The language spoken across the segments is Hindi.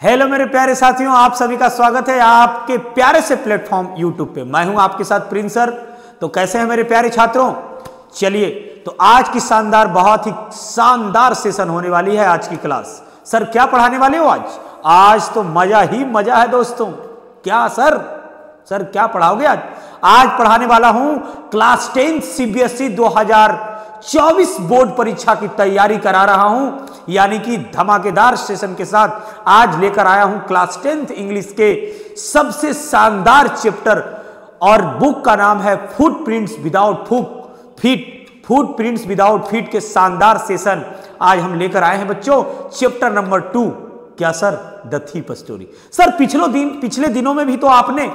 हेलो मेरे प्यारे साथियों, आप सभी का स्वागत है आपके प्यारे से प्लेटफॉर्म यूट्यूब पे। मैं हूं आपके साथ प्रिंस सर। तो कैसे हैं मेरे प्यारे छात्रों? चलिए, तो आज की बहुत ही शानदार सेशन होने वाली है आज की क्लास। सर क्या पढ़ाने वाले हो आज? आज तो मजा ही मजा है दोस्तों। क्या सर क्या पढ़ाओगे आज? आज पढ़ाने वाला हूं क्लास 10 सीबीएसई 2024 बोर्ड परीक्षा की तैयारी करा रहा हूं, यानी कि धमाकेदार सेशन के साथ आज लेकर आया हूं क्लास 10th इंग्लिश के सबसे शानदार चैप्टर, और बुक का नाम है footprints without footprints without feet के शानदार सेशन आज हम लेकर आए हैं बच्चों। Chapter number 2। क्या sir? The thief story. Sir पिछले दिनों में भी तो आपने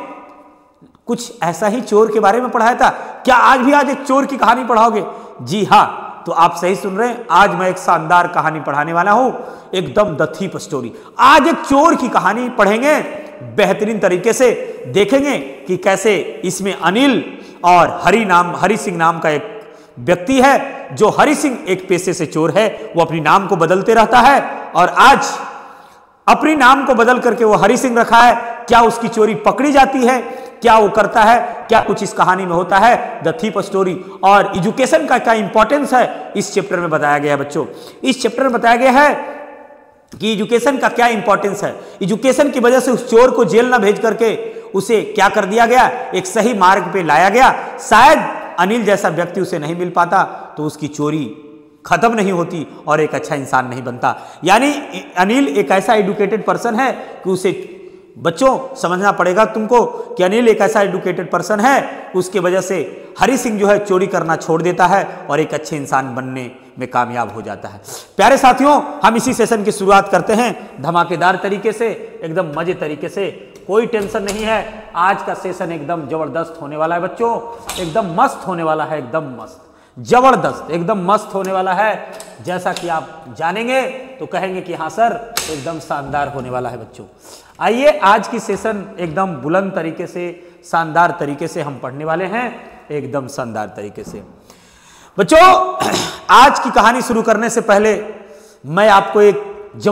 कुछ ऐसा ही चोर के बारे में पढ़ाया था। क्या आज भी एक चोर की कहानी पढ़ाओगे? जी हाँ, तो आप सही सुन रहे हैं। आज मैं एक शानदार कहानी पढ़ाने वाला हूं, एकदम द थीफ स्टोरी। आज एक चोर की कहानी पढ़ेंगे बेहतरीन तरीके से। देखेंगे कि कैसे इसमें अनिल और हरि सिंह नाम का एक व्यक्ति है। जो हरि सिंह एक पेशे से चोर है, वो अपनी नाम को बदलते रहता है और आज अपनी नाम को बदल करके वो हरि सिंह रखा है। क्या उसकी चोरी पकड़ी जाती है? क्या वो करता है? क्या कुछ इस कहानी में होता है? The thief story. और एजुकेशन का क्या इंपॉर्टेंस है इस चैप्टर में बताया गया है बच्चों। इस चैप्टर में बताया गया है कि एजुकेशन का क्या इंपॉर्टेंस है। एजुकेशन की वजह से उस चोर को जेल ना भेज करके उसे क्या कर दिया गया, एक सही मार्ग पे लाया गया। शायद अनिल जैसा व्यक्ति उसे नहीं मिल पाता तो उसकी चोरी खत्म नहीं होती और एक अच्छा इंसान नहीं बनता। यानी अनिल एक ऐसा एडुकेटेड पर्सन है कि उसे बच्चों समझना पड़ेगा तुमको कि अनिल एक ऐसा एडुकेटेड पर्सन है, उसके वजह से हरि सिंह जो है चोरी करना छोड़ देता है और एक अच्छे इंसान बनने में कामयाब हो जाता है। प्यारे साथियों, हम इसी सेशन की शुरुआत करते हैं धमाकेदार तरीके से, एकदम मजे तरीके से। कोई टेंशन नहीं है, आज का सेशन एकदम जबरदस्त होने वाला है बच्चों, एकदम मस्त होने वाला है, एकदम मस्त जबरदस्त एकदम मस्त होने वाला है। जैसा कि आप जानेंगे तो कहेंगे कि हाँ सर एकदम शानदार होने वाला है बच्चों। आइए, आज की सेशन एकदम बुलंद तरीके से, शानदार तरीके से हम पढ़ने वाले हैं, एकदम शानदार तरीके से बच्चों। आज की कहानी शुरू करने से पहले मैं आपको एक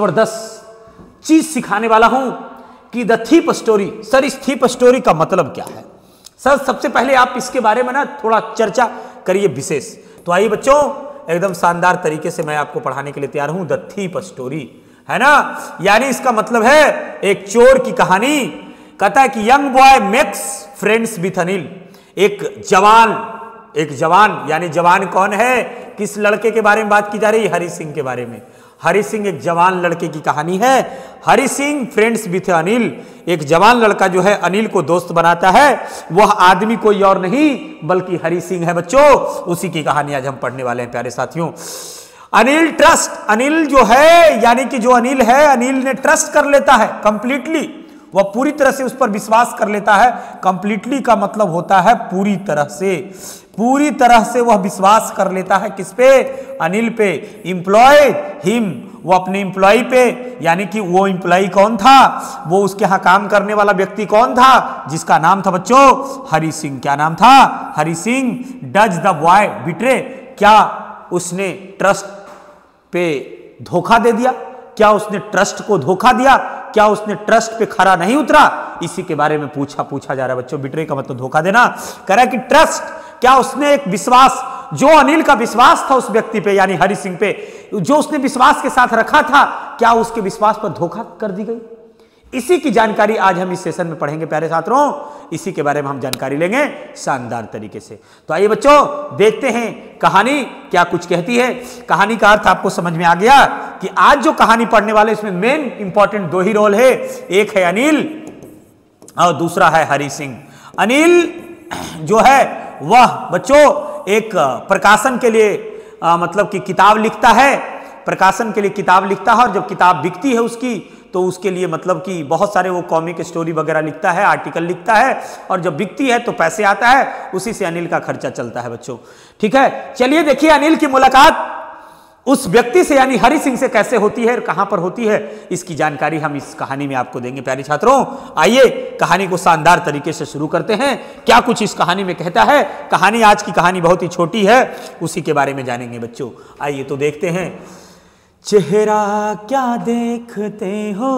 जबरदस्त चीज सिखाने वाला हूं कि द थीफ स्टोरी। सर इस थीफ स्टोरी का मतलब क्या है? सर सबसे पहले आप इसके बारे में ना थोड़ा चर्चा करिए विशेष। तो आइए बच्चों, एकदम शानदार तरीके से मैं आपको पढ़ाने के लिए तैयार हूं। द थीफ स्टोरी है ना, यानी इसका मतलब है एक चोर की कहानी। कहता है कि young boy makes friends with Anil. एक जवान यानी जवान कौन है? किस लड़के के बारे में बात की जा रही है? हरि सिंह के बारे में। हरि सिंह एक जवान लड़के की कहानी है। हरि सिंह फ्रेंड्स विथ अनिल, एक जवान लड़का जो है अनिल को दोस्त बनाता है। वह आदमी कोई और नहीं बल्कि हरि सिंह है बच्चों। उसी की कहानी आज हम पढ़ने वाले हैं प्यारे साथियों। अनिल जो है, यानी कि जो अनिल है, अनिल ने ट्रस्ट कर लेता है कंप्लीटली। वह पूरी तरह से उस पर विश्वास कर लेता है। कंप्लीटली का मतलब होता है पूरी तरह से वह विश्वास कर लेता है। किस पे? अनिल पे। एम्प्लॉय हिम, वो अपने एम्प्लॉय पे, यानी कि वो एम्प्लॉय कौन था? वो उसके यहां काम करने वाला व्यक्ति कौन था? जिसका नाम था बच्चों हरि सिंह। क्या नाम था? Hari Singh. Does the boy betray, क्या उसने ट्रस्ट पे धोखा दे दिया? क्या उसने ट्रस्ट को धोखा दिया? क्या उसने ट्रस्ट पे खरा नहीं उतरा? इसी के बारे में पूछा जा रहा है बच्चों। बिट्रे का मतलब धोखा देना। कह रहा है कि ट्रस्ट, क्या उसने एक विश्वास, जो अनिल का विश्वास था उस व्यक्ति पे यानी हरि सिंह पे, जो उसने विश्वास के साथ रखा था, क्या उसके विश्वास पर धोखा कर दी गई? इसी की जानकारी आज हम इस सेशन में पढ़ेंगे प्यारे छात्रों। इसी के बारे में हम जानकारी लेंगे शानदार तरीके से। तो आइए बच्चों, देखते हैं कहानी क्या कुछ कहती है। कहानी का अर्थ आपको समझ में आ गया कि आज जो कहानी पढ़ने वाले, इसमें मेन इंपॉर्टेंट दो ही रोल है। एक है अनिल और दूसरा है हरि सिंह। अनिल जो है वह बच्चों एक प्रकाशन के लिए मतलब कि किताब लिखता है, प्रकाशन के लिए किताब लिखता है। और जब किताब बिकती है उसकी, तो उसके लिए मतलब कि बहुत सारे वो कॉमिक स्टोरी वगैरह लिखता है, आर्टिकल लिखता है, और जब बिकती है तो पैसे आता है, उसी से अनिल का खर्चा चलता है बच्चों। ठीक है, चलिए देखिए अनिल की मुलाकात उस व्यक्ति से यानी हरि सिंह से कैसे होती है और कहां पर होती है, इसकी जानकारी हम इस कहानी में आपको देंगे प्यारे छात्रों। आइए कहानी को शानदार तरीके से शुरू करते हैं। क्या कुछ इस कहानी में कहता है? कहानी, आज की कहानी बहुत ही छोटी है, उसी के बारे में जानेंगे बच्चों। आइए तो देखते हैं। चेहरा क्या देखते हो,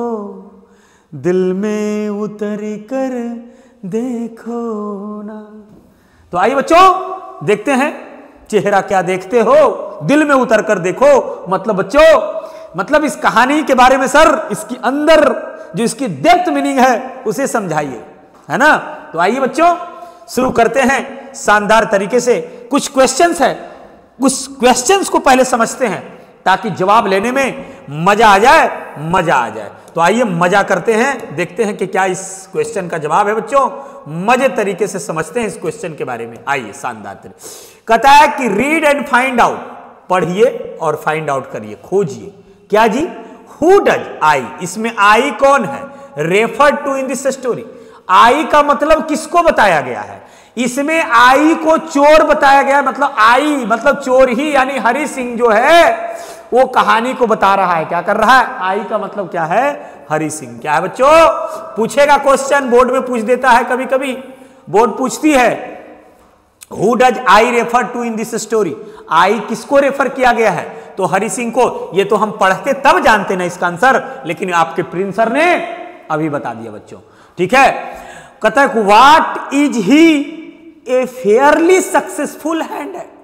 दिल में उतर कर देखो ना। तो आइए बच्चों देखते हैं, चेहरा क्या देखते हो, दिल में उतर कर देखो। मतलब बच्चों, मतलब इस कहानी के बारे में सर, इसकी अंदर जो इसकी डेप्थ मीनिंग है उसे समझाइए, है ना। तो आइए बच्चों शुरू करते हैं शानदार तरीके से। कुछ क्वेश्चंस है, उस क्वेश्चंस को पहले समझते हैं ताकि जवाब लेने में मजा आ जाए, मजा आ जाए। तो आइए मजा करते हैं, देखते हैं कि क्या इस क्वेश्चन का जवाब है बच्चों। मजे तरीके से समझते हैं इस क्वेश्चन के बारे में। आइए शानदार तरीके। कहता है कि रीड एंड फाइंड आउट, पढ़िए और फाइंड आउट करिए, खोजिए। क्या जी? हु डज आई, इसमें आई कौन है? Refer to in this story. I का मतलब किसको बताया गया है? इसमें आई को चोर बताया गया, मतलब आई मतलब चोर ही, यानी हरि सिंह जो है वो कहानी को बता रहा है। क्या कर रहा है? आई का मतलब क्या है? हरि सिंह। क्या है बच्चों? पूछेगा क्वेश्चन, बोर्ड में पूछ देता है, कभी कभी बोर्ड पूछती है who does I refer to in this story, I किसको रेफर किया गया है? तो हरि सिंह को। ये तो हम पढ़ते तब जानते ना इसका आंसर, लेकिन आपके प्रिंस सर ने अभी बता दिया बच्चों। ठीक है। कहता है what is he a fairly successful hand है,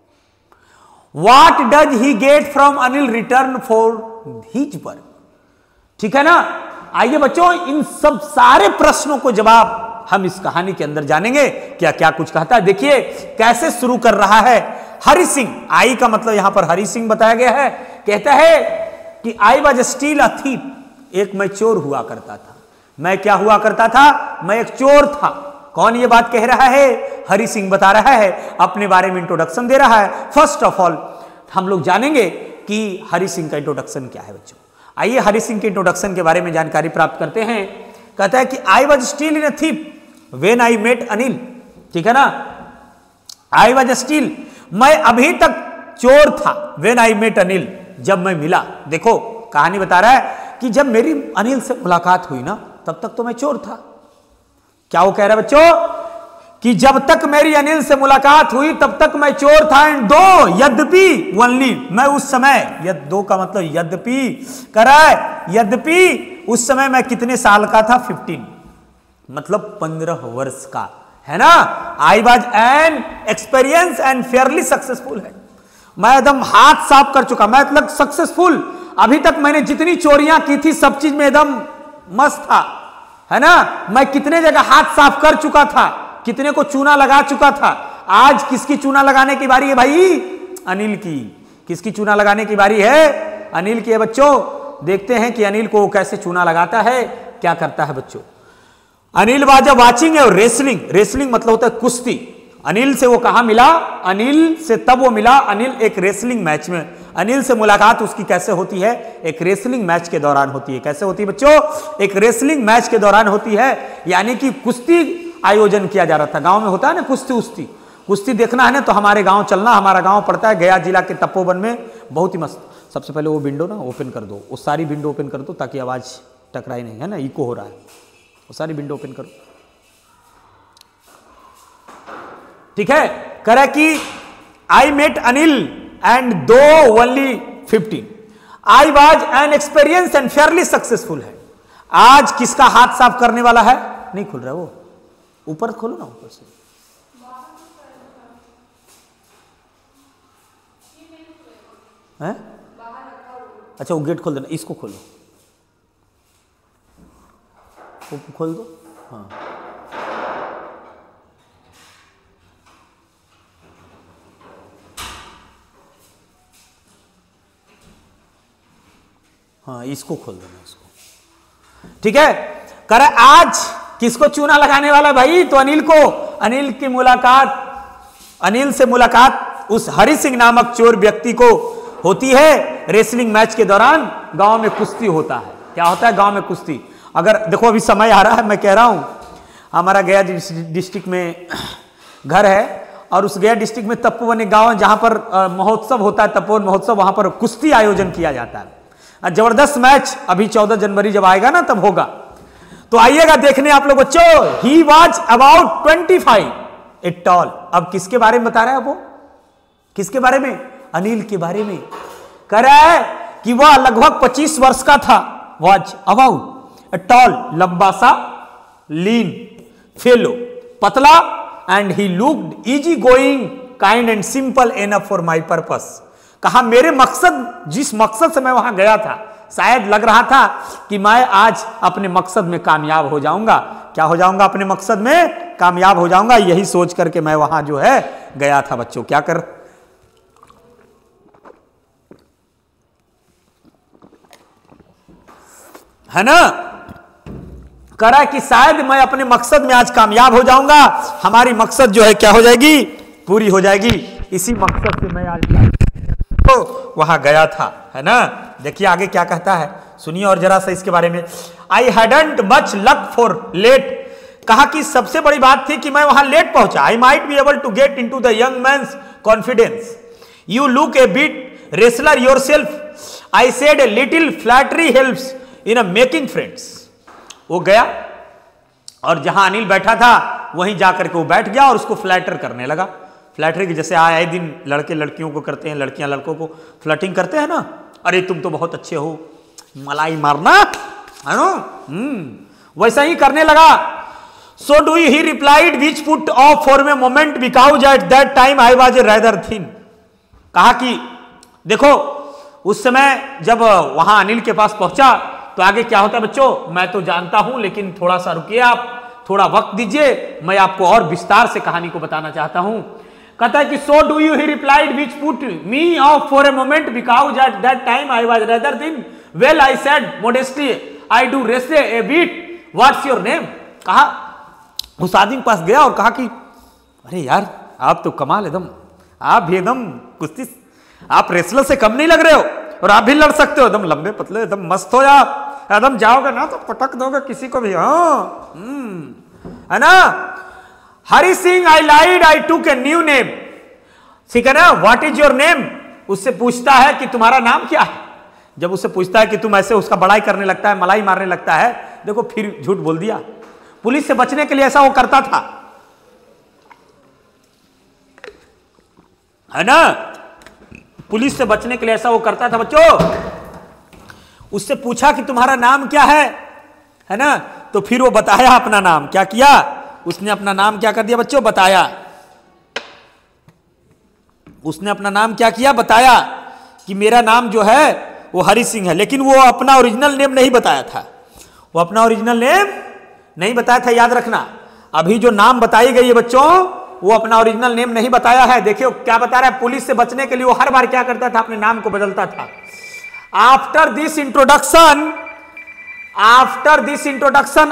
what does he get from Anil return for his work. ठीक है ना। आइए बच्चों इन सब सारे प्रश्नों को जवाब हम इस कहानी के अंदर जानेंगे। क्या क्या कुछ कहता है, देखिए कैसे शुरू कर रहा है। हरि सिंह, आई का मतलब यहां पर हरि सिंह बताया गया है। कहता है कि I was still a thief, एक मैं चोर हुआ करता था। मैं क्या हुआ करता था? मैं एक चोर था। कौन ये बात कह रहा है? हरि सिंह बता रहा है, अपने बारे में इंट्रोडक्शन दे रहा है। फर्स्ट ऑफ ऑल हम लोग जानेंगे कि हरि सिंह का इंट्रोडक्शन क्या है बच्चों। आइए हरि सिंह के इंट्रोडक्शन के बारे में जानकारी प्राप्त करते हैं। कहता है कि I was still in a thief when I met Anil. ठीक है ना। आई वॉज स्टिल, मैं अभी तक चोर था। व्हेन आई मेट अनिल, जब मैं मिला। देखो कहानी बता रहा है कि जब मेरी अनिल से मुलाकात हुई ना, तब तक तो मैं चोर था। क्या वो कह रहा है बच्चों? कि जब तक मेरी अनिल से मुलाकात हुई तब तक मैं चोर था। एंड दो, यद्यपि, ओनली, मैं उस समय, दो का मतलब यद्यपि कर रहा है, यद्यपि उस समय मैं कितने साल का था? 15, मतलब 15 वर्ष का, है ना। I was an experience and fairly successful है, मैं एकदम हाथ साफ कर चुका, मैं मतलब सक्सेसफुल। अभी तक मैंने जितनी चोरियां की थी सब चीज में एकदम मस्त था, है ना। मैं कितने जगह हाथ साफ कर चुका था, कितने को चूना लगा चुका था। आज किसकी चूना लगाने की बारी है भाई? अनिल की। किसकी चूना लगाने की बारी है? अनिल की है बच्चों। देखते हैं कि अनिल को कैसे चूना लगाता है, क्या करता है बच्चों। अनिल वाज वाचिंग है रेसलिंग, रेसलिंग मतलब होता है कुश्ती। अनिल से वो कहां मिला? अनिल से तब वो मिला, अनिल एक रेसलिंग मैच में। अनिल से मुलाकात उसकी कैसे होती है? एक रेसलिंग मैच के दौरान होती है। कैसे होती है बच्चों? एक रेसलिंग मैच के दौरान होती है, यानी कि कुश्ती आयोजन किया जा रहा था। गांव में होता है ना कुश्ती उस्ती, कुश्ती देखना है ना तो हमारे गांव चलना। हमारा गांव पड़ता है गया जिला के तपोवन में, बहुत ही मस्त। सबसे पहले वो विंडो ना ओपन कर दो, वो सारी विंडो ओपन कर दो ताकि आवाज टकराए नहीं, है ना, इको हो रहा है। वो सारी विंडो ओपन करो। ठीक है। करा कि I met Anil and though only 15, I was an experience and fairly successful है। आज किसका हाथ साफ करने वाला है? नहीं खुल रहा है, वो ऊपर खोलो ना, ऊपर से। है? अच्छा वो गेट खोल देना, इसको खोलो, वो खोल दो। हाँ हाँ इसको खोल देना, इसको। ठीक है। करे आज किसको चूना लगाने वाला भाई? तो अनिल को। अनिल की मुलाकात, अनिल से मुलाकात उस हरि सिंह नामक चोर व्यक्ति को होती है रेसलिंग मैच के दौरान। गांव में कुश्ती होता है। क्या होता है गांव में? कुश्ती। अगर देखो अभी समय आ रहा है, मैं कह रहा हूं हमारा गया डिस्ट्रिक्ट में घर है, और उस गया डिस्ट्रिक्ट में तपोवन एक गांव है जहां पर महोत्सव होता है, तपोवन महोत्सव। वहां पर कुश्ती आयोजन किया जाता है, जबरदस्त मैच। अभी 14 जनवरी जब आएगा ना तब होगा, तो आइएगा देखने आप लोग बच्चों। He was about 25 it tall. अब किसके बारे में बता रहा है वो? किसके बारे में? अनिल के बारे में कह रहा है कि वह लगभग 25 वर्ष का था। वॉज अबाउट अ टॉल, लंबा सा, लीन फेलो, पतला, and he looked easy going, kind and simple enough for my purpose. कहा मेरे मकसद, जिस मकसद से मैं वहां गया था, शायद लग रहा था कि मैं आज अपने मकसद में कामयाब हो जाऊंगा। क्या हो जाऊंगा? अपने मकसद में कामयाब हो जाऊंगा। यही सोच करके मैं वहां जो है गया था। बच्चों क्या कर, है ना, कह रहा है कि शायद मैं अपने मकसद में आज कामयाब हो जाऊंगा। हमारी मकसद जो है क्या हो जाएगी? पूरी हो जाएगी। इसी मकसद से मैं आज तो वहां गया था, है ना। देखिए आगे क्या कहता है, सुनिए और जरा सा इसके बारे में। I hadn't much luck for late, कहा कि सबसे बड़ी बात थी कि मैं वहां लेट पहुंचा। I might be able to get into the young man's confidence, you look a bit wrestler yourself, I said a little flattery helps in a making friends. वो गया और जहां अनिल बैठा था वहीं जाकर के वो बैठ गया और उसको फ्लैटर करने लगा। फ्लैटरी की जैसे आए दिन लड़के लड़कियों को करते हैं, लड़कियां लड़कों को फ्लर्टिंग करते हैं ना, अरे तुम तो बहुत अच्छे हो, मलाई मारना, है ना, वैसा ही करने लगा। So do he replied which put off for a moment because at that time I was a rather thin. कहा कि देखो उस समय जब वहां अनिल के पास पहुंचा तो आगे क्या होता है बच्चों, मैं तो जानता हूं, लेकिन थोड़ा सा रुकिए, आप थोड़ा वक्त दीजिए, मैं आपको और विस्तार से कहानी को बताना चाहता हूं। कहता है कि so do you he replied which put me off for a moment because at that time I was rather thin, well I said modestly I do wrestle a bit, what's your name. कहा उस आदमी के पास गया और कहा कि अरे यार आप तो कमाल, एकदम आप भी एकदम कुश्ती, आप रेसलर से कम नहीं लग रहे हो और आप भी लड़ सकते हो, एकदम लंबे पतले, एकदम मस्त हो आप, एकदम जाओगे ना तो पटक दोगे किसी को भी। हाँ है ना। हरि सिंह आई लाइड आई टूक ए न्यू नेम, ठीक है ना, व्हाट इज योर नेम। उससे पूछता है कि तुम्हारा नाम क्या है। जब उससे पूछता है कि तुम ऐसे, उसका बड़ाई करने लगता है, मलाई मारने लगता है। देखो फिर झूठ बोल दिया। पुलिस से बचने के लिए ऐसा वो करता था, है ना, पुलिस से बचने के लिए ऐसा वो करता था बच्चों। उससे पूछा कि तुम्हारा नाम क्या है ना, तो फिर वो बताया अपना नाम। क्या किया उसने? अपना नाम क्या कर दिया बच्चों? बताया। उसने अपना नाम क्या किया? बताया कि मेरा नाम जो है वो हरि सिंह है। लेकिन वो अपना ओरिजिनल नेम नहीं बताया था, वो अपना ओरिजिनल नेम नहीं बताया था। याद रखना, अभी जो नाम बताई गई है बच्चों, वो अपना ओरिजिनल नेम नहीं बताया है। देखिए क्या बता रहा है, पुलिस से बचने के लिए वो हर बार क्या करता था? अपने नाम को बदलता था। After this introduction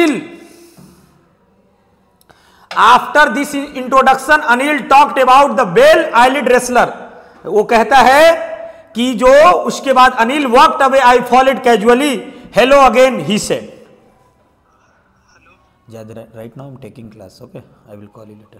Anil talked about the bell eyelid wrestler. वो कहता है कि जो उसके बाद Anil walked away, I followed casually, hello again he said. Right now I am taking class, okay, I will call you later.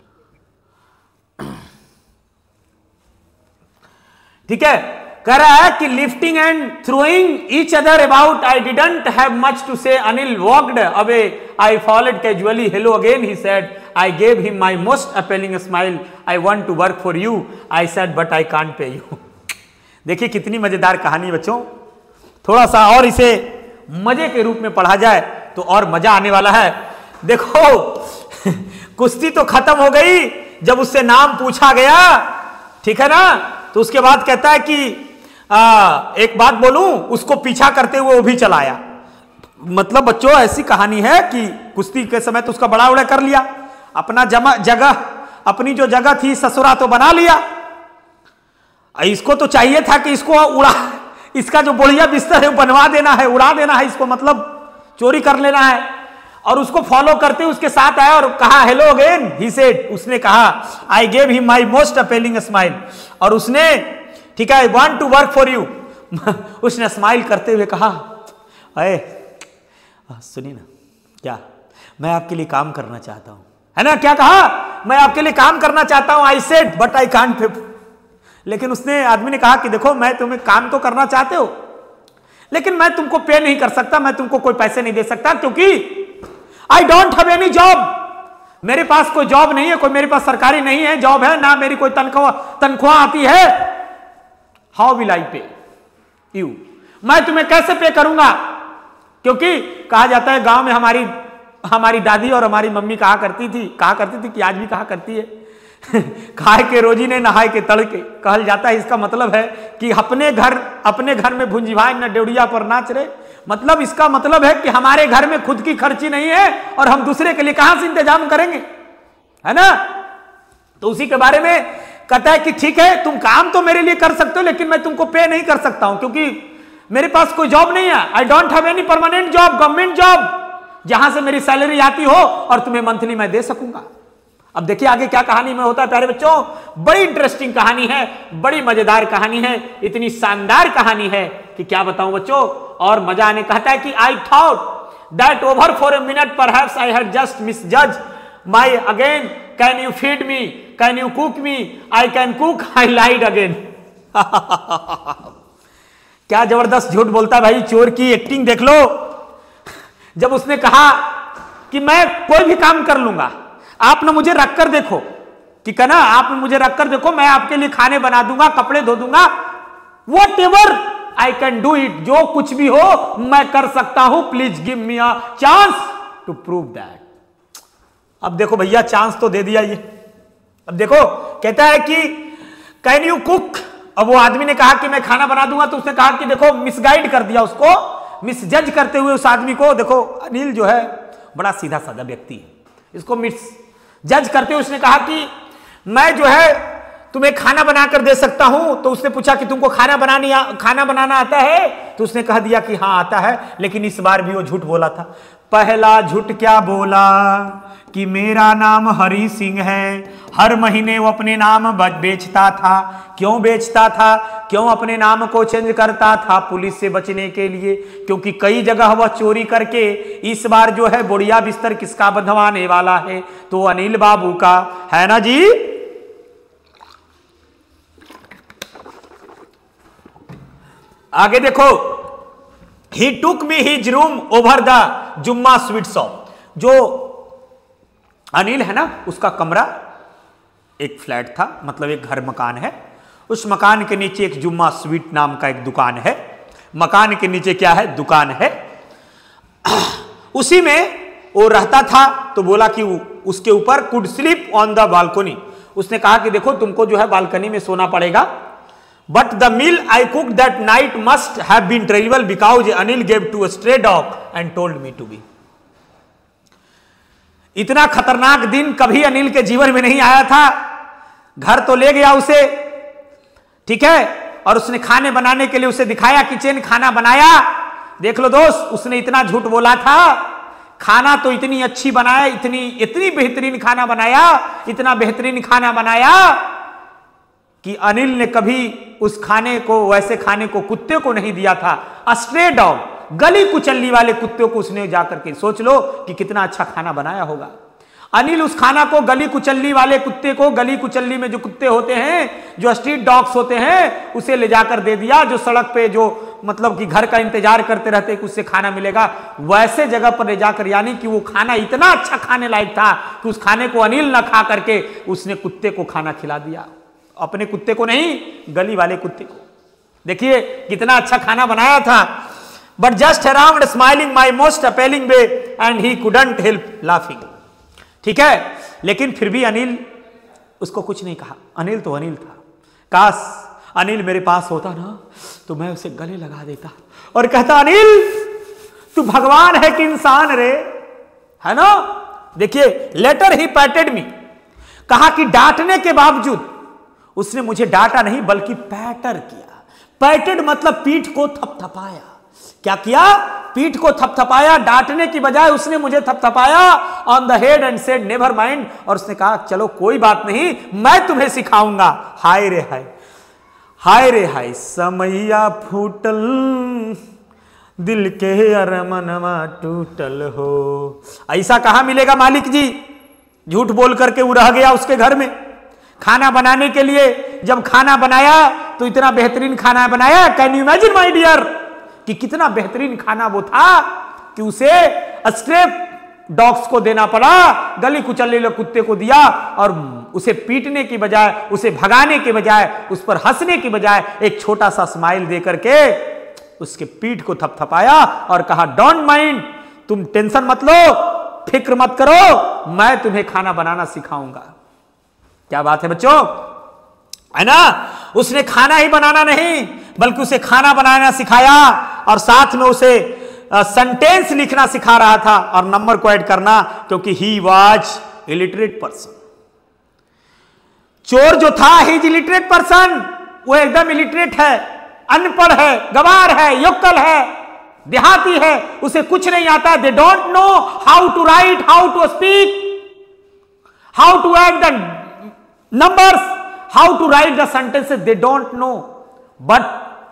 ठीक है, कह रहा है कि lifting and throwing each other about, I didn't have much to say, Anil walked away, I followed casually, hello again he said, I gave him my most appealing smile, I want to work for you, I said but I can't pay you. देखिए कितनी मजेदार कहानी बच्चों। थोड़ा सा और इसे मजे के रूप में पढ़ा जाए तो और मजा आने वाला है। देखो कुश्ती तो खत्म हो गई जब उससे नाम पूछा गया, ठीक है ना, तो उसके बाद कहता है कि एक बात बोलूं, उसको पीछा करते हुए वो भी चलाया। मतलब बच्चों ऐसी कहानी है कि कुश्ती के समय तो उसका बड़ा उड़ा कर लिया, अपना जगह, अपनी जो जगह थी ससुरा तो बना लिया। इसको तो चाहिए था कि इसको उड़ा, इसका जो बढ़िया बिस्तर है बनवा देना है, उड़ा देना है इसको, मतलब चोरी कर लेना है। और उसको फॉलो करते उसके साथ आया और कहा हेलो अगेन ही सेड। उसने कहा I gave him my most appealing smile, और उसने, ठीक है, I want to work for you. उसने स्माइल करते हुए कहा अरे सुनिए ना, क्या मैं आपके लिए काम करना चाहता हूं, है ना। क्या कहा? मैं आपके लिए काम करना चाहता हूं, I said but I can't pay. लेकिन उसने, आदमी ने कहा कि देखो मैं तुम्हें काम तो करना चाहते हो, लेकिन मैं तुमको पे नहीं कर सकता, मैं तुमको कोई पैसे नहीं दे सकता, क्योंकि I don't have any job, मेरे पास कोई जॉब नहीं है, कोई मेरे पास सरकारी नहीं है जॉब है ना, मेरी कोई तनख्वाह आती है। हाउ विल आई पे, यू, मैं तुम्हें कैसे पे करूंगा? क्योंकि कहा जाता है गांव में हमारी दादी और हमारी मम्मी कहा करती थी कि आज भी कहा करती है खाए के रोजी ने नहाए के तड़के। कहल जाता है इसका मतलब है कि अपने घर में भुंजी भाई न डेउड़िया पर नाच रहे। मतलब इसका मतलब है कि हमारे घर में खुद की खर्ची नहीं है और हम दूसरे के लिए कहां से इंतजाम करेंगे, है ना? तो उसी के बारे में कहता है कि ठीक है तुम काम तो मेरे लिए कर सकते हो, लेकिन मैं तुमको पे नहीं कर सकता हूं क्योंकि मेरे पास कोई जॉब नहीं है। I don't have any permanent job, government job जहां से मेरी सैलरी आती हो और तुम्हें मंथली मैं दे सकूंगा। अब देखिए आगे क्या कहानी में होता है प्यारे बच्चों। बड़ी इंटरेस्टिंग कहानी है, बड़ी मजेदार कहानी है, इतनी शानदार कहानी है कि क्या बताऊं बच्चों। और मजा आने कहता है कि I thought that over for a minute perhaps I had just misjudge my again, can you feed me, can you cook me, I can cook, I lied again. क्या जबरदस्त झूठ बोलता है भाई, चोर की एक्टिंग देख लो। जब उसने कहा कि मैं कोई भी काम कर लूंगा, आप ना मुझे रख कर देखो, ठीक है ना, आप मुझे रख कर देखो, मैं आपके लिए खाने बना दूंगा, कपड़े धो दूंगा, whatever I can do it, जो कुछ भी हो मैं कर सकता हूं, please give me a chance to prove that. अब देखो भैया चांस तो दे दिया ये। अब देखो कहता है कि कैन यू कुक। अब वो आदमी ने कहा कि मैं खाना बना दूंगा, तो उसने कहा कि देखो मिसगाइड कर दिया उसको, मिसजज करते हुए उस आदमी को। देखो अनिल जो है बड़ा सीधा साधा व्यक्ति है, इसको मिस जज करते हुए उसने कहा कि मैं जो है तुम्हें खाना बनाकर दे सकता हूं। तो उसने पूछा कि तुमको खाना बनाना आता है? तो उसने कह दिया कि हाँ आता है, लेकिन इस बार भी वो झूठ बोला था। पहला झूठ क्या बोला कि मेरा नाम हरी सिंह है। हर महीने वो अपने नाम बेचता था। क्यों बेचता था? क्यों अपने नाम को चेंज करता था? पुलिस से बचने के लिए, क्योंकि कई जगह वह चोरी करके इस बार जो है बुढ़िया बिस्तर किसका बंधवाने वाला है? तो अनिल बाबू का, है ना जी। आगे देखो, he took me his room over the Jumma sweet shop. जो अनिल है ना उसका कमरा एक फ्लैट था, मतलब एक घर मकान है, उस मकान के नीचे एक जुम्मा स्वीट नाम का एक दुकान है। मकान के नीचे क्या है? दुकान है। उसी में वो रहता था। तो बोला कि उसके ऊपर could sleep on the balcony. उसने कहा कि देखो तुमको जो है बालकनी में सोना पड़ेगा। But the meal I cook that night must have been terrible because Anil gave to a stray dog and told me to be. इतना खतरनाक दिन कभी अनिल के जीवन में नहीं आया था। घर तो ले गया उसे, ठीक है, और उसने खाने बनाने के लिए उसे दिखाया किचन, खाना बनाया। देख लो दोस्त, उसने इतना झूठ बोला था, खाना तो इतनी अच्छी बनाया, इतनी बेहतरीन खाना बनाया, इतना बेहतरीन खाना बनाया कि अनिल ने कभी उस खाने को, वैसे खाने को कुत्ते को नहीं दिया था। अस्ट्रे डॉग, गली कुचल्ली वाले कुत्ते को उसने जाकर के, सोच लो कि कितना अच्छा खाना बनाया होगा। अनिल उस खाना को गली कुचल्ली वाले कुत्ते को, गली कुचल्ली में जो कुत्ते होते हैं, जो स्ट्रीट डॉग्स होते हैं, उसे ले जाकर दे दिया, जो सड़क पे जो मतलब कि घर का इंतजार करते रहते कि उससे खाना मिलेगा, वैसे जगह पर ले जाकर, यानी कि वो खाना इतना अच्छा खाने लायक था कि उस खाने को अनिल न खा करके उसने कुत्ते को खाना खिला दिया। अपने कुत्ते को नहीं, गली वाले कुत्ते को। देखिए कितना अच्छा खाना बनाया था। But just around smiling my most appealing way and he couldn't help laughing. ठीक है, लेकिन फिर भी अनिल उसको कुछ नहीं कहा। अनिल तो अनिल था। काश अनिल मेरे पास होता ना तो मैं उसे गले लगा देता और कहता अनिल तू भगवान है कि इंसान रे, है ना। देखिए लेटर ही पैटेड मी, कहा कि डांटने के बावजूद उसने मुझे डांटा नहीं बल्कि पैटर किया। पैटेड मतलब पीठ को थपथपाया। क्या किया? पीठ को थपथपाया। डांटने की बजाय उसने मुझे थपथपाया on the head and said never mind. और उसने कहा चलो कोई बात नहीं, मैं तुम्हें सिखाऊंगा। हाय रे हाय, हाय रे हाय, समैया फूटल दिल के अरमनमा टूटल हो। ऐसा कहां मिलेगा मालिक जी? झूठ बोल करके वो रह गया उसके घर में। खाना बनाने के लिए जब खाना बनाया तो इतना बेहतरीन खाना बनाया, can you imagine my dear, कि कितना बेहतरीन खाना वो था कि उसे स्ट्रेप डॉग्स को देना पड़ा, गली कुचले कुत्ते को दिया, और उसे पीटने की बजाय, उसे भगाने के बजाय, उस पर हंसने की बजाय एक छोटा सा स्माइल दे करके उसके पीठ को थपथपाया और कहा डोंट माइंड, तुम टेंशन मत लो, फिक्र मत करो, मैं तुम्हें खाना बनाना सिखाऊंगा। क्या बात है बच्चों, है ना। उसने खाना ही बनाना नहीं बल्कि उसे खाना बनाना सिखाया और साथ में उसे सेंटेंस लिखना सिखा रहा था और नंबर को ऐड करना, क्योंकि ही वॉज इलिटरेट पर्सन। चोर जो था ही इज इलिटरेट पर्सन, वो एकदम इलिटरेट है, अनपढ़ है, गवार है, योक्कल है, देहाती है, उसे कुछ नहीं आता। They don't know how to write, how to speak, how to add the numbers, how to write the sentences, they don't know. But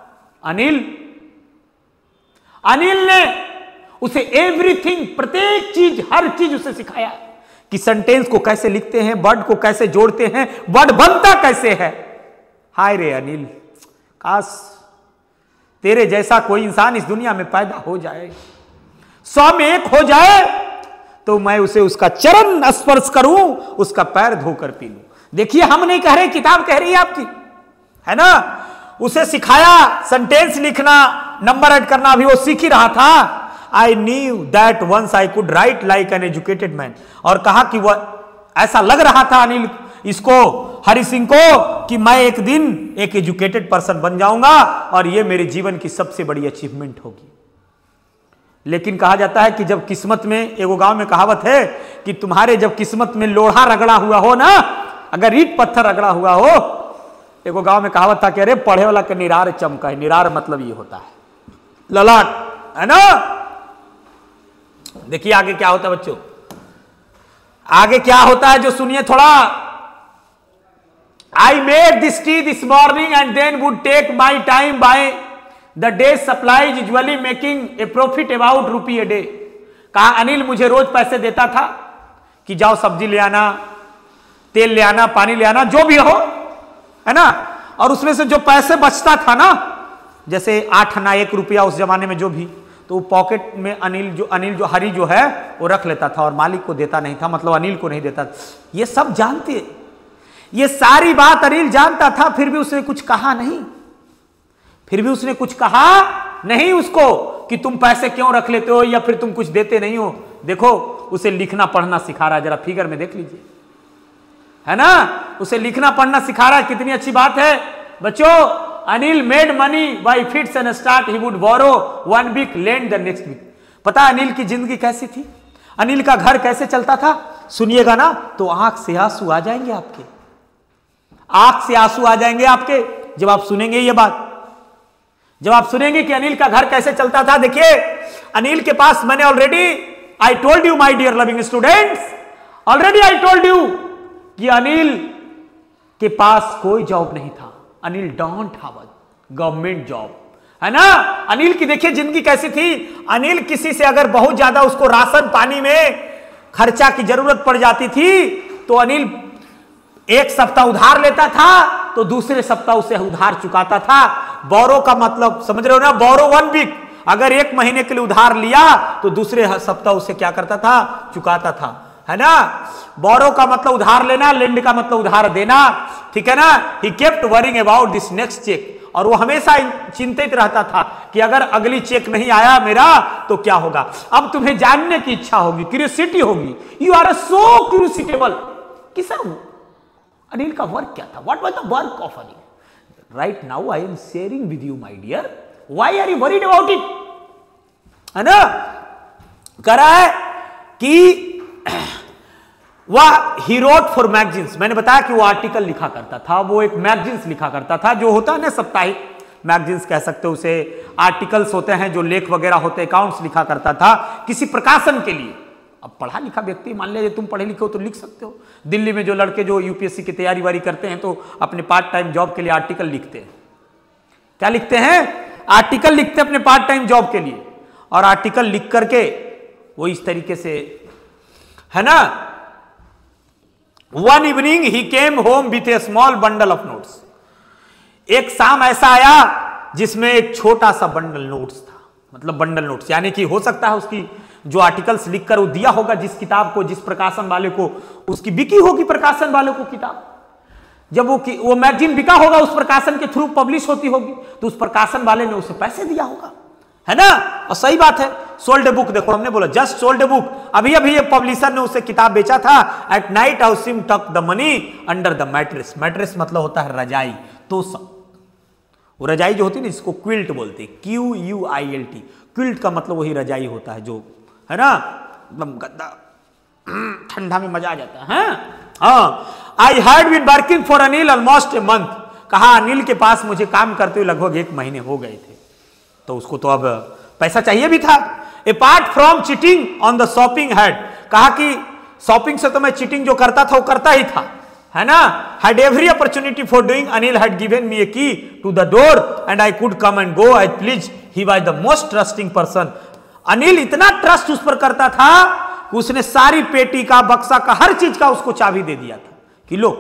Anil ने उसे एवरीथिंग, प्रत्येक चीज, हर चीज उसे सिखाया कि सेंटेंस को कैसे लिखते हैं, वर्ड को कैसे जोड़ते हैं, वर्ड बनता कैसे है। हाय रे अनिल, काश तेरे जैसा कोई इंसान इस दुनिया में पैदा हो जाए, 100 में 1 हो जाए, तो मैं उसे उसका चरण स्पर्श करूं, उसका पैर धोकर पी लूं। देखिए, हम नहीं कह रहे, किताब कह रही है आपकी, है ना। उसे सिखाया सेंटेंस लिखना, नंबर ऐड करना, भी वो सीख ही रहा था। I knew that once I could write like an educated man, और कहा कि वह ऐसा लग रहा था अनिल इसको, हरि सिंह को, कि मैं एक दिन एक एजुकेटेड पर्सन बन जाऊंगा और यह मेरे जीवन की सबसे बड़ी अचीवमेंट होगी। लेकिन कहा जाता है कि जब किस्मत में, एगो गांव में कहावत है कि तुम्हारे जब किस्मत में लोढ़ा रगड़ा हुआ हो ना, अगर ईंट पत्थर रगड़ा हुआ हो, एगो गांव में कहावत था कि अरे पढ़े वाला के निरार चमका है। निरार मतलब ये होता है ललाट, है ना। देखिए आगे क्या होता है बच्चों, आगे क्या होता है जो सुनिए थोड़ा। I made this tea this morning and then would take my time by the day supply, usually making a profit about ₹1 a day. कहा अनिल मुझे रोज पैसे देता था कि जाओ सब्जी ले आना, तेल ले आना, पानी ले आना, जो भी हो, है ना। और उसमें से जो पैसे बचता था ना, जैसे 8 आना 1 रुपया उस जमाने में जो भी, तो पॉकेट में अनिल जो हरी जो है वो रख लेता था और मालिक को देता नहीं था, मतलब अनिल को नहीं देता। ये सब जानते, ये सारी बात अनिल जानता था, फिर भी उसने कुछ कहा नहीं, फिर भी उसने कुछ कहा नहीं उसको कि तुम पैसे क्यों रख लेते हो या फिर तुम कुछ देते नहीं हो। देखो उसे लिखना पढ़ना सिखा रहा है, जरा फिगर में देख लीजिए, है ना। उसे लिखना पढ़ना सिखा रहा है, कितनी अच्छी बात है बच्चों। Anil made money by fits and start, he would borrow 1 week lend the next week. पता अनिल की जिंदगी कैसी थी, अनिल का घर कैसे चलता था, सुनिएगा ना तो आंख से आंसू आ जाएंगे आपके, आंख से आंसू आ जाएंगे आपके जब आप सुनेंगे ये बात, जब आप सुनेंगे कि अनिल का घर कैसे चलता था। देखिए अनिल के पास, मैंने already I told you my dear loving students, already I told you कि अनिल के पास कोई जॉब नहीं था। Anil don't have a government job, है ना। अनिल की देखिए जिंदगी कैसी थी। अनिल किसी से अगर बहुत ज्यादा उसको राशन पानी में खर्चा की जरूरत पड़ जाती थी तो अनिल 1 सप्ताह उधार लेता था तो दूसरे सप्ताह उसे उधार चुकाता था। बोरो का मतलब समझ रहे हो ना, बोरो 1 वीक, अगर 1 महीने के लिए उधार लिया तो दूसरे सप्ताह उसे क्या करता था, चुकाता था, है ना। बोरो का मतलब उधार लेना, लेंड का मतलब उधार देना, ठीक है ना। He kept worrying about this next cheque, और वो हमेशा चिंतित रहता था कि अगर अगली चेक नहीं आया मेरा तो क्या होगा। अब तुम्हें जानने की इच्छा होगी, क्यूरियोसिटी होगी, यू आर सो क्यूरियोसिटेबल कि सर अनिल का वर्क क्या था, what was the work of Anil. Right now I am sharing with you my dear, why are you worried about it, है ना। कह रहा है कि वह ही रोट फॉर मैगजीन्स, मैंने बताया कि वो आर्टिकल लिखा करता था, वो एक मैगजीन्स लिखा करता था, जो होता है ना साप्ताहिक मैगजीन्स कह सकते हो उसे, आर्टिकल्स होते हैं जो लेख वगैरह होते, अकाउंट्स लिखा करता था किसी प्रकाशन के लिए। अब पढ़ा लिखा व्यक्ति, मान लीजिए तुम पढ़े लिखे हो तो लिख सकते हो। दिल्ली में जो लड़के जो यूपीएससी की तैयारी वारी करते हैं तो अपने पार्ट टाइम जॉब के लिए आर्टिकल लिखते हैं। क्या लिखते हैं, आर्टिकल लिखते हैं अपने पार्ट टाइम जॉब के लिए, और आर्टिकल लिख करके वो इस तरीके से, है ना। One evening he came home with a small bundle of notes, एक शाम ऐसा आया जिसमें एक छोटा सा बंडल नोट्स था, मतलब बंडल नोट्स, यानी कि हो सकता है उसकी जो आर्टिकल्स लिखकर वो दिया होगा जिस किताब को, जिस प्रकाशन वाले को, उसकी बिकी होगी प्रकाशन वाले को किताब, जब वो मैगजीन बिका होगा उस प्रकाशन के थ्रू पब्लिश होती होगी तो उस प्रकाशन वाले ने उसे पैसे दिया होगा। है ना। और सही बात है, सोल्ड ए बुक, देखो हमने बोला जस्ट सोल्ड ए बुक, अभी अभी ये पब्लिशर ने उसे किताब बेचा था। Eight night house him tuck the money under the mattress, mattress मतलब होता है रजाई, तो वो रजाई जो होती है ना, इसको क्विल्ट बोलते हैं, QUILT, क्विल्ट का मतलब वही रजाई होता है, जो है ना एकदम गद्दा, ठंडा में मजा आ जाता है। हाँ, I had been working for Anil almost a month, कहा अनिल के पास मुझे काम करते हुए लगभग 1 महीने हो गए थे, तो उसको तो अब पैसा चाहिए भी था। Apart from cheating on the shopping head, कहा कि शॉपिंग से तो मैं चीटिंग जो करता था वो करता ही था, है ना। Had every opportunity for doing, Anil had given me a key to the door and I could come and go as please, he was the most trusting person. Anil इतना ट्रस्ट उस पर करता था कि उसने सारी पेटी का, बक्सा का, हर चीज का उसको चाबी दे दिया था कि लो।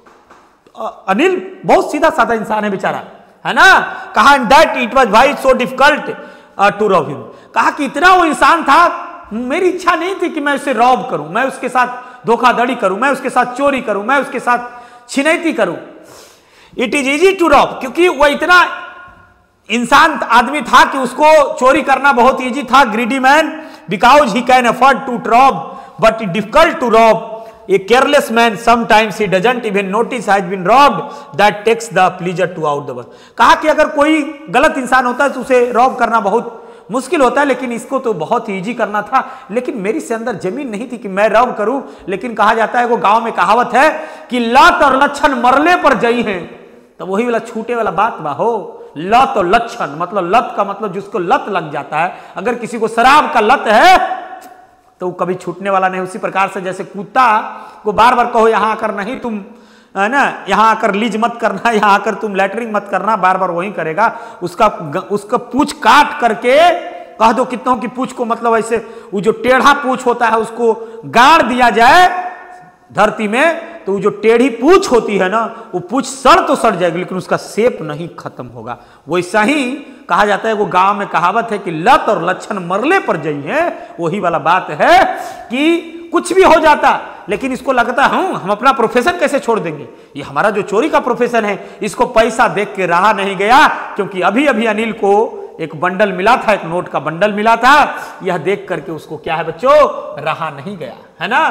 अनिल बहुत सीधा साधा इंसान है बेचारा, है ना। कहा that it was why so difficult to rob him, कहा कि इतना वो इंसान था, मेरी इच्छा नहीं थी कि मैं उसे रॉब करूं, मैं उसके साथ धोखाधड़ी करूं, मैं उसके साथ चोरी करूं, मैं उसके साथ छिनैती करूं। It is easy to rob, क्योंकि वह इतना इंसान आदमी था कि उसको चोरी करना बहुत इजी था। Greedy man because he can afford to rob but it difficult to rob a careless man, sometimes he doesn't even notice has been robbed that takes the pleasure to out the word. कहा कि अगर कोई गलत इंसान होता है तो उसे रॉब करना बहुत मुश्किल होता है, लेकिन इसको तो बहुत इजी करना था। लेकिन मेरी से अंदर जमीन नहीं थी कि मैं रॉब करूं। लेकिन कहा जाता है, वो गांव में कहावत है कि लत और लक्षण मरले पर जई हैं, तो वही वाला छूटे वाला बात बा हो। लत और लक्षण मतलब, लत का मतलब जिसको लत लग जाता है, अगर किसी को शराब का लत है तो वो कभी छूटने वाला नहीं। उसी प्रकार से जैसे कुत्ता को बार बार कहो यहाँ आकर नहीं तुम, है ना, यहाँ आकर लीज मत करना, यहाँ आकर तुम लैटरिंग मत करना, बार बार वही करेगा। उसका पूंछ काट करके कह दो कितनों की पूंछ को, मतलब ऐसे वो जो टेढ़ा पूंछ होता है उसको गाड़ दिया जाए धरती में, तो वो जो टेढ़ी पूंछ होती है ना, वो पूंछ सड़ तो सड़ जाएगी लेकिन उसका शेप नहीं खत्म होगा। वैसा ही कहा जाता है, वो गांव में कहावत है कि लत और लक्षण मरले पर जई है। वही वाला बात है कि कुछ भी हो जाता, लेकिन इसको लगता है हम अपना प्रोफेशन कैसे छोड़ देंगे, ये हमारा जो चोरी का प्रोफेशन है, इसको पैसा देख के रहा नहीं गया। क्योंकि अभी अभी अनिल को एक बंडल मिला था, एक नोट का बंडल मिला था, यह देख करके उसको क्या है बच्चों, रहा नहीं गया, है ना।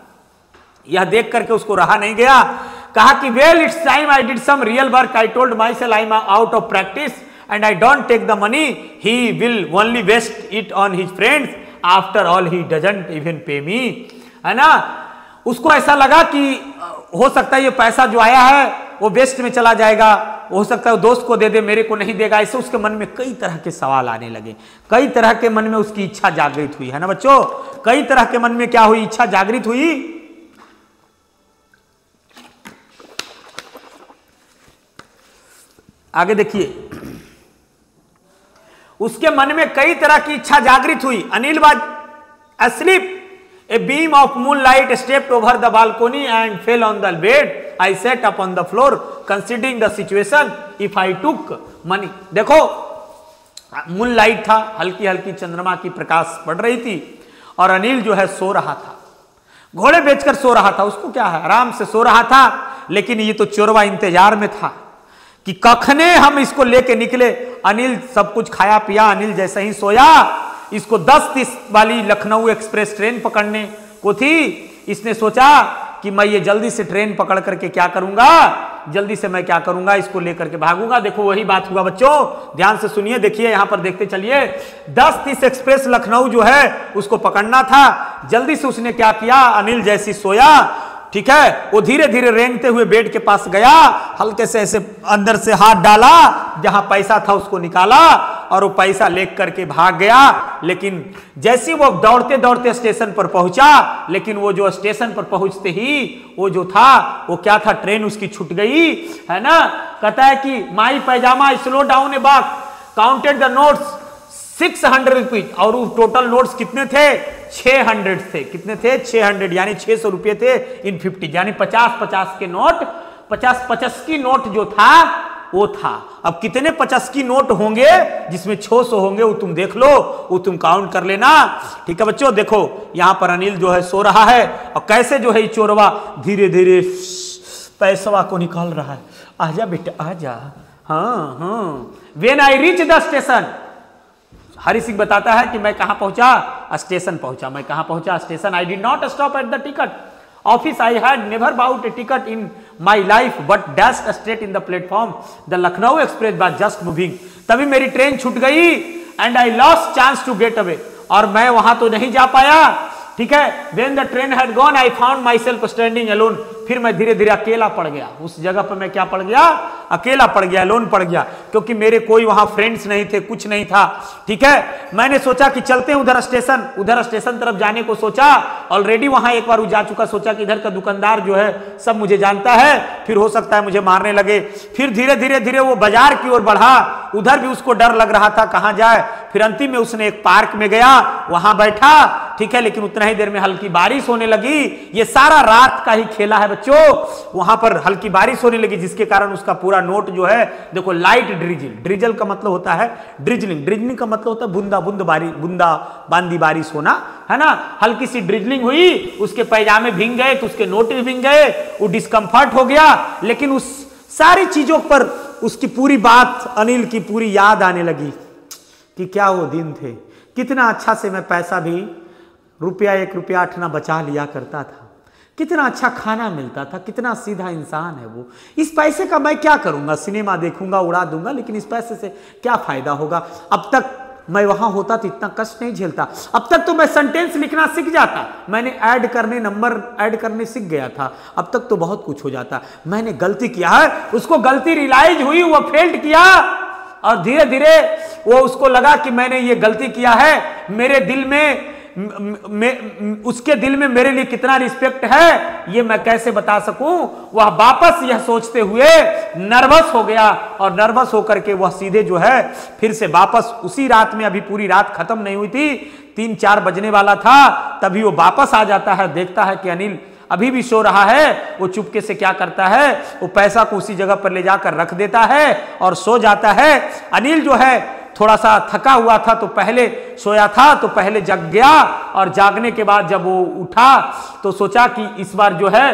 यह देख करके उसको रहा नहीं गया। कहा कि well it's time I did some real work, I told myself I am out of practice and I don't take the money, he will only waste it on his friends, after all he doesn't even pay me, है ना। उसको ऐसा लगा कि हो सकता है ये पैसा जो आया है वो वेस्ट में चला जाएगा, हो सकता है वो दोस्त को दे दे, मेरे को नहीं देगा। ऐसे उसके मन में कई तरह के सवाल आने लगे, कई तरह के मन में उसकी इच्छा जागृत हुई, है ना बच्चों। कई तरह के मन में क्या हुई, इच्छा जागृत हुई। आगे देखिए, उसके मन में कई तरह की इच्छा जागृत हुई। Anil was asleep, a beam of moonlight stepped over the balcony and fell on the bed. I sat up on the floor considering the situation if I took money. देखो मूनलाइट था, हल्की हल्की चंद्रमा की प्रकाश पड़ रही थी और अनिल जो है सो रहा था, घोड़े बेचकर सो रहा था। उसको क्या है, आराम से सो रहा था। लेकिन ये तो चोरवा इंतजार में था कि कखने हम इसको लेके निकले। अनिल सब कुछ खाया पिया, अनिल जैसे ही सोया, इसको 10:30 वाली लखनऊ एक्सप्रेस ट्रेन पकड़ने को थी। इसने सोचा कि मैं ये जल्दी से ट्रेन पकड़ करके क्या करूंगा, जल्दी से मैं क्या करूंगा, इसको लेकर के भागूंगा। देखो वही बात हुआ बच्चों, ध्यान से सुनिए, देखिए यहां पर देखते चलिए। 10:30 एक्सप्रेस लखनऊ जो है उसको पकड़ना था। जल्दी से उसने क्या किया, अनिल जैसी सोया, ठीक है, वो धीरे धीरे रेंगते हुए बेड के पास गया, हल्के से ऐसे अंदर से हाथ डाला, जहां पैसा था उसको निकाला और वो पैसा लेकर करके भाग गया। लेकिन जैसे वो दौड़ते दौड़ते स्टेशन पर पहुंचा, लेकिन वो जो स्टेशन पर पहुंचते ही वो जो था वो क्या था, ट्रेन उसकी छूट गई, है ना। कहता है कि माई पैजामा स्लो डाउन ए बाक काउंटेड द नोट्स 600 रुपीज, और वो टोटल नोट्स कितने थे, 600 थे। कितने थे, 600, यानी 600 रुपये थे इन 50, यानी 50-50 के नोट, 50-50 की नोट जो था वो था। अब कितने 50 की नोट होंगे जिसमें 600 होंगे, वो तुम देख लो, वो तुम काउंट कर लेना, ठीक है बच्चों। देखो यहां पर अनिल जो है सो रहा है और कैसे जो है चोरवा धीरे धीरे पैसवा को निकाल रहा है। आजा बेटा आजा, हाँ हाँ। When I reach the station, Hari Singh बताता है कि मैं कहां पहुंचा, स्टेशन पहुंचा। मैं कहां पहुंचा, station. I did not stop at the ticket office, I had never bought a ticket in my life but dashed straight in the platform, the Lucknow express was just moving. तभी मेरी ट्रेन छूट गई and I lost chance to get away, और मैं वहां तो नहीं जा पाया, ठीक है। When the train had gone, I found myself standing alone. फिर मैं धीरे धीरे अकेला पड़ गया। उस जगह पर मैं क्या पड़ गया, अकेला पड़ गया, लोन पड़ गया, क्योंकि मेरे कोई वहां फ्रेंड्स नहीं थे, कुछ नहीं था, ठीक है। मैंने सोचा कि चलते हैं उधर स्टेशन तरफ जाने को सोचा। ऑलरेडी वहां एक बार जा चुका, सोचा कि इधर का दुकानदार जो है सब मुझे जानता है, फिर हो सकता है मुझे मारने लगे। फिर धीरे धीरे वो बाजार की ओर बढ़ा, उधर भी उसको डर लग रहा था कहां जाए। फिर अंतिम में उसने एक पार्क में गया, वहां बैठा, ठीक है। लेकिन उतना ही देर में हल्की बारिश होने लगी। ये सारा रात का ही खेला है बच्चों। वहां पर हल्की बारिश होने लगी, जिसके कारण उसका पूरा नोट जो है, देखो, लाइट ड्रिजल का मतलब होता है ड्रिजलिंग का मतलब होता है बूंदा बांदी बारिश होना, है ना। हल्की सी ड्रिजलिंग हुई, उसके पैजामे भीग गए, तो उसके नोट भी भीग गए, वो डिस्कंफर्ट हो गया। लेकिन उस सारी चीजों पर उसकी पूरी बात, अनिल की पूरी याद आने लगी कि क्या वो दिन थे, कितना अच्छा से मैं पैसा भी रुपया 1 रुपया 8 आना बचा लिया करता था, कितना अच्छा खाना मिलता था, कितना सीधा इंसान है वो। इस पैसे का मैं क्या करूंगा, सिनेमा देखूंगा, उड़ा दूंगा, लेकिन इस पैसे से क्या फायदा होगा। अब तक मैं वहां होता तो इतना कष्ट नहीं झेलता, अब तक तो मैं सेंटेंस लिखना सीख जाता, मैंने नंबर ऐड करने सीख गया था, अब तक तो बहुत कुछ हो जाता। मैंने गलती किया है, उसको गलती रियलाइज हुई, वो फेल्ड किया, और धीरे धीरे वो उसको लगा कि मैंने ये गलती किया है, मेरे दिल में उसके दिल में मेरे लिए कितना रिस्पेक्ट है, ये मैं कैसे बता सकूं। वह वापस यह सोचते हुए नर्वस हो गया, और नर्वस होकर के वह सीधे जो है फिर से वापस उसी रात में, अभी पूरी रात खत्म नहीं हुई थी, 3-4 बजने वाला था, तभी वो वापस आ जाता है, देखता है कि अनिल अभी भी सो रहा है। वो चुपके से क्या करता है, वो पैसा को उसी जगह पर ले जाकर रख देता है और सो जाता है। अनिल जो है थोड़ा सा थका हुआ था, तो पहले सोया था, तो पहले जग गया, और जागने के बाद जब वो उठा तो सोचा कि इस बार जो है,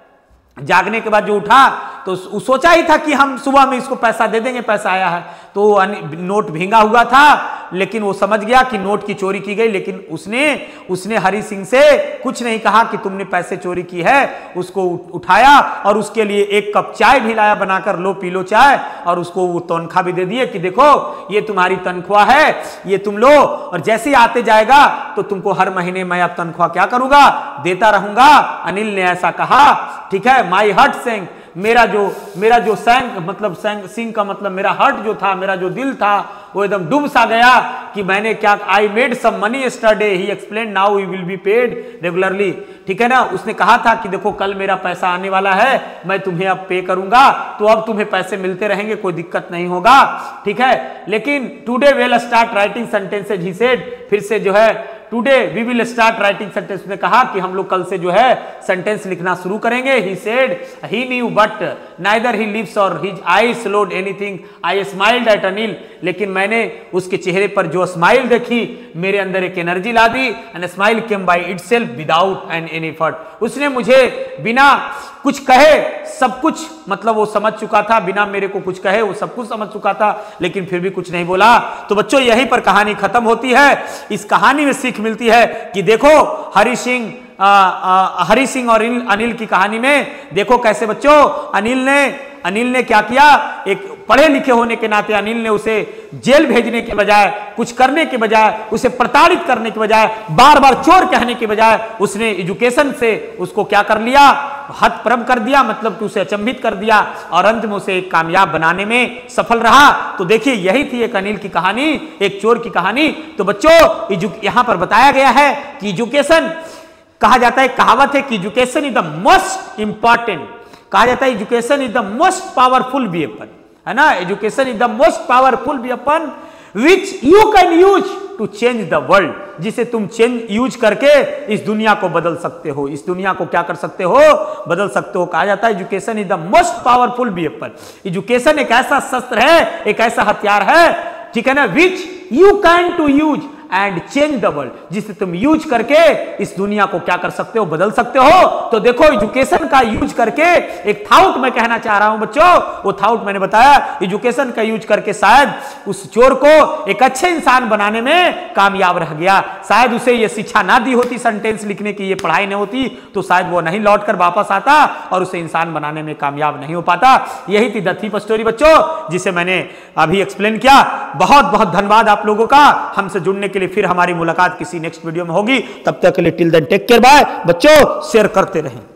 जागने के बाद जो उठा तो सोचा ही था कि हम सुबह में इसको पैसा दे देंगे, पैसा आया है। तो नोट भींगा हुआ था, लेकिन वो समझ गया कि नोट की चोरी की गई, लेकिन उसने हरि सिंह से कुछ नहीं कहा कि तुमने पैसे चोरी की है। उसको उठाया और उसके लिए 1 कप चाय भी लाया बनाकर, लो पी लो चाय, और उसको वो तनख्वाह भी दे दिए कि देखो ये तुम्हारी तनख्वाह है, ये तुम लो, और जैसे ही आते जाएगा तो तुमको हर महीने मैं अब तनख्वाह क्या करूंगा, देता रहूंगा। अनिल ने ऐसा कहा, ठीक है। माई हार्ट सेंग, मेरा जो सिंह का मतलब मेरा हार्ट जो था, मेरा जो दिल था, वो एकदम डूब सा गया कि मैंने क्या, I made some money yesterday, he explain, now we will be paid regularly, ठीक है ना। उसने कहा था कि देखो कल मेरा पैसा आने वाला है, मैं तुम्हें अब पे करूंगा, तो अब तुम्हें पैसे मिलते रहेंगे, कोई दिक्कत नहीं होगा, ठीक है। लेकिन today will start writing sentences, he said, फिर से जो है today we will start writing sentence, ने कहा कि हम लोग कल से जो है सेंटेंस लिखना शुरू करेंगे। He said, he knew but neither he lives और his eyes flowed anything, I smiled at Anil, लेकिन मैंने उसके चेहरे पर जो स्माइल देखी, मेरे अंदर एक एनर्जी ला दी, and smile came by itself without an any effort. उसने मुझे बिना कुछ कहे सब कुछ, मतलब वो समझ चुका था, बिना मेरे को कुछ कहे वो सब कुछ समझ चुका था, लेकिन फिर भी कुछ नहीं बोला। तो बच्चों यहीं पर कहानी खत्म होती है। इस कहानी में सीख मिलती है कि देखो हरि सिंह और अनिल की कहानी में देखो कैसे बच्चों अनिल ने क्या किया, एक पढ़े लिखे होने के नाते अनिल ने उसे जेल भेजने के बजाय, कुछ करने के बजाय, उसे प्रताड़ित करने के बजाय, बार बार चोर कहने के बजाय, उसने एजुकेशन से उसको क्या कर लिया, हतप्रभ कर दिया, मतलब कि उसे अचंभित कर दिया, और अंत में उसे एक कामयाब बनाने में सफल रहा। तो देखिए यही थी एक अनिल की कहानी, एक चोर की कहानी। तो बच्चों यहां पर बताया गया है कि एजुकेशन, कहा जाता है, कहावत है कि education is the most important, कहा जाता है education is the most powerful weapon, है ना। Education is the most powerful weapon which you can use to change the world, जिसे तुम यूज करके इस दुनिया को बदल सकते हो, इस दुनिया को क्या कर सकते हो, बदल सकते हो। कहा जाता है education is the most powerful weapon. Education एक ऐसा शस्त्र है, एक ऐसा हथियार है, ठीक है ना, which you can to use, and change the world, जिसे तुम यूज करके इस दुनिया को क्या कर सकते हो, बदल सकते हो। तो देखो एजुकेशन का यूज करके एक थाउट मैं कहना चाह रहा हूं बच्चों, वो थाउट मैंने बताया, एजुकेशन का यूज करके शायद उस चोर को एक अच्छे इंसान बनाने में कामयाब रह गया। शायद उसे ये शिक्षा ना दी होती सेंटेंस लिखने की, ये पढ़ाई नहीं होती, तो शायद वो नहीं लौट कर वापस आता और उसे इंसान बनाने में कामयाब नहीं हो पाता। यही थी द थीफ स्टोरी बच्चों, जिसे मैंने अभी एक्सप्लेन किया। बहुत बहुत धन्यवाद आप लोगों का हमसे जुड़ने के लिए। फिर हमारी मुलाकात किसी नेक्स्ट वीडियो में होगी, तब तक के लिए till then take care, bye बच्चों, शेयर करते रहें।